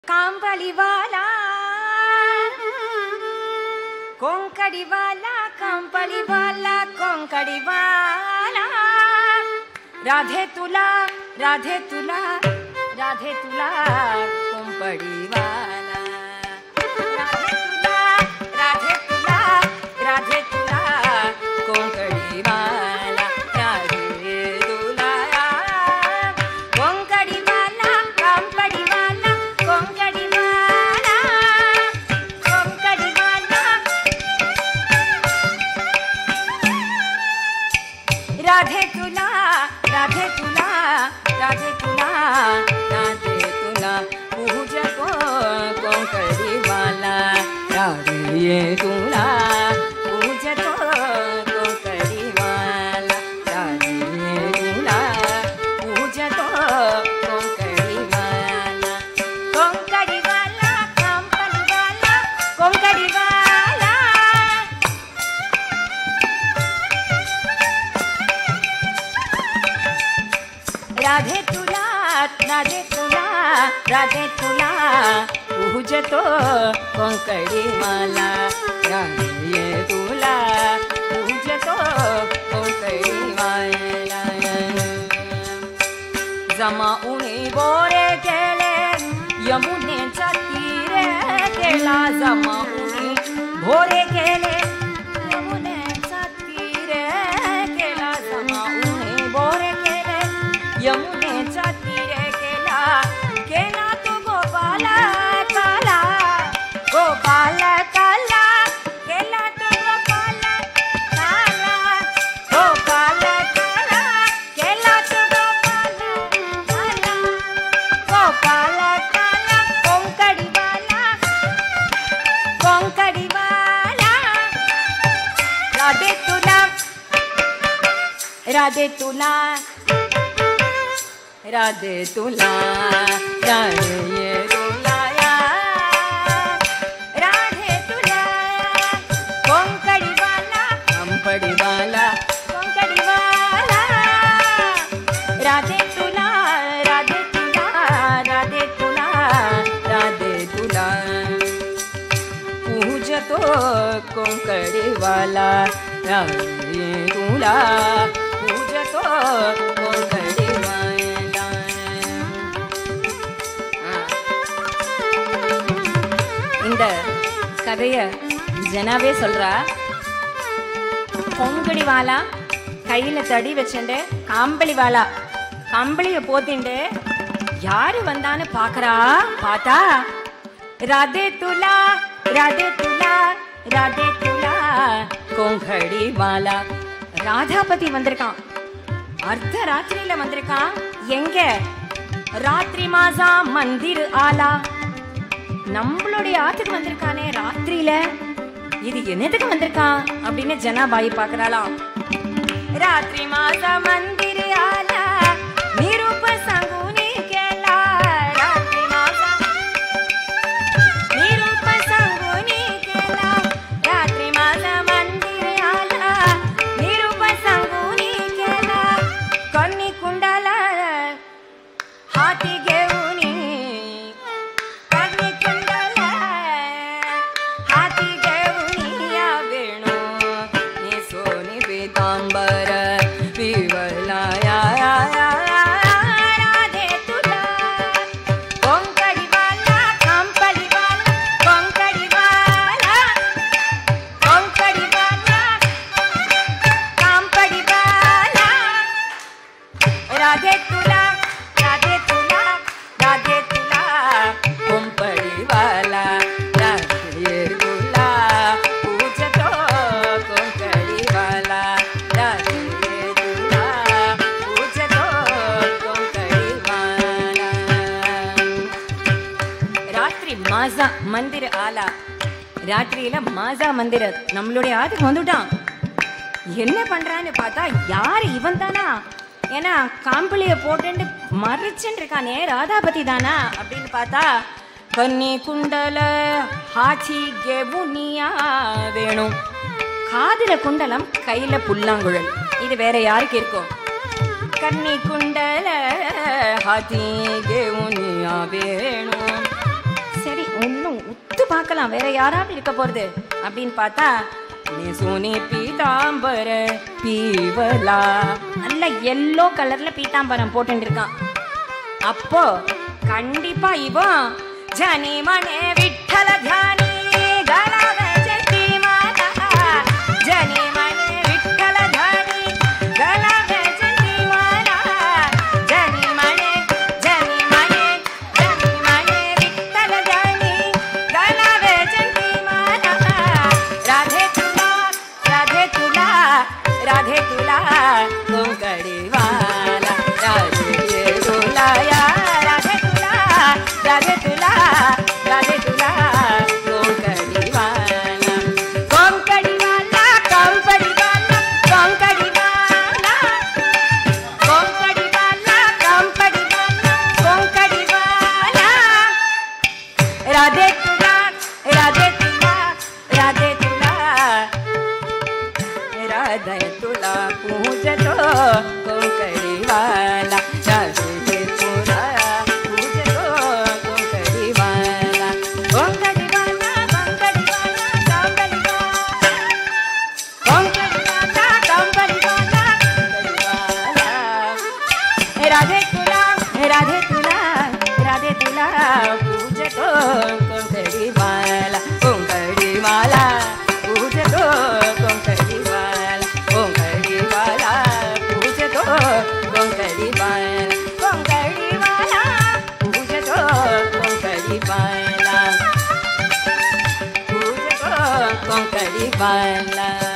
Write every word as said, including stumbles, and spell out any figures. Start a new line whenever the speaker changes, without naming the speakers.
कांपलीवाला कोंकड़ीवाला कांपलीवाला कोंकड़ीवाला राधे तुला राधे तुला राधे तुला कोंकड़ीवाला राधे तुला राधे तुला राधे तुला कोंकड़ीवाला राधे तुला कोंकड़ीवाला कांपलीवाला कोंकड़ीवाला कोंकड़ीवाला राधे तुला राधे तुला राधे तुला राधे तुला पूजको कोंकड़ीवाला राधे तुला पूजको कोंकड़ीवाला राधे तुला पूजको कोंकड़ीवाला कोंकड़ीवाला कांपलीवाला कोंकड़ीवाला राधे तुला राधे तुला राधे तुला पूजतो कोंकड़ीवाला राधे तुला पूजतो कोंकड़ीवाला जमाउनी बोरे केले यमुनेच्या तीरे केला जमाउनी बोरे केले यमुनेच्या तीरे केला जमाउनी बोरे केले यमुनेच्या तीरे केला केला तो गोपाल काला गोपाल काला केला तो गोपाल काला गोपाल काला केला तो गोपाल काला गोपाल काला कोंकड़ीवाला कोंकड़ीवाला राधे तुला राधे तुला राधे तुला राधे तुला राधे तुला कोंकड़ीवाला कांपलीवाला कोंकड़ीवाला राधे तुला राधे तुला राधे तुला राधे तुला पूजतो कोंकड़ीवाला राधे तुला पूजतो कोंकड़ीवाला இந்த கதைய ஜனாவே சொல்றா கொங்கடிவாலா கையில தடி வச்சுண்டு காம்பளிவாலா கம்பளிய போத்திண்டு யாரு வந்தான்னு பாக்குறா பார்த்தா ராதே துலா ராதே துலா ராதே துலா கொங்கடிவாலா ராதாபதி வந்திருக்கான் அர்த்த ராத்திரியில வந்திருக்கான் எங்க ராத்திரி மாசா மந்திர் ஆலா நம்மளுடைய ஆத்துக்கு வந்திருக்கானே ராத்திரியில இது என்னதுக்கு வந்திருக்கான் அப்படின்னு ஜனாபாயி பாக்குறாளாம் ராத்திரி மாசா மந்திர் ஆலா நிரூப சங்குனி கேலா ராத்திரி மாசா நிரூப சங்குனி கேலா ராத்திரி மாசா மந்திர் ஆலா நிரூப சங்குனி கேலா கன்னி குண்டல हाथी घेऊनी कन्नी कुंडल हाथी घेऊनी या वेणू नि सोनी पीतांबर विवला या राधे तुला कोंकड़ीवाला कांपलीवाला कोंकड़ीवाला कोंकड़ीवाला कांपलीवाला राधे तुला राधे तुला राधे तुला कोंकड़ीवाला राधे तुला पूजतो कोंकड़ीवाला राधे तुला पूजतो कोंकड़ीवाला ராத்திரி மாசா மந்திர ஆலா ராத்திரியில மாசா மந்திர நம்மளுடைய ஆத்துக்கு வந்துட்டான் என்ன பண்றான்னு பார்த்தா யாரு இவன் தானா ஏன்னா காம்பளிய போட்டு மறைச்சுட்டு இருக்கானே ராதாபதி தானா அப்படின்னு பார்த்தா கன்னி குண்டல ஹாச்சி கெவுனியா வேணும் காதுல குண்டலம் கையில புல்லாங்குழல் இது வேற யாருக்கு இருக்கும் कन्नी कुंडल हाथी घेऊन वेणू பார்க்கலாம் வேற யாராவது இருக்க போறது அப்படின்னு பார்த்தா நீ சோனி பீதாம்பர பீவலா நல்ல எல்லோ கலர்ல பீதாம்பரம் போட்டு இருக்கான். அப்போ கண்டிப்பா இவன் ஜனி மனே விட்டல தியானி கலாவ ஜட்டி மாதா ஜனி மனே விட்டல தியானி கலாவ ஜட்டி மாதா ஜனி மனே ஜனி மனே ஜனி மனே விட்டல தியானி கலாவ ஜட்டி மாதா ராधे तुला राधे तुला राधे तुला कोंकणी वाला राधे तुला या राधे तुला राधे तुला राधे तुला कोंकणी वाला कोंकणी वाला कोंकणी वाला कोंकणी वाला कोंकणी वाला कोंकणी वाला कोंकणी वाला राधे तुला राधे तुला राधे तुला राधे तुला पूजतो कोंकणी वाला राधे तुला पूजतो कोंकणी वाला कोंकणी वाला कोंकणी वाला कोंकणी वाला कोंकणी वाला कोंकणी वाला राधे तुला राधे तुला राधे तुला पूजतो कोंकणी वाला कोंकणी वाला पूजतो कोंकणी वाला कोंकणी वाला पूजतो कोंकणी वाला कोंकणी वाला पूजतो कोंकणी वाला पूजतो कोंकणी वाला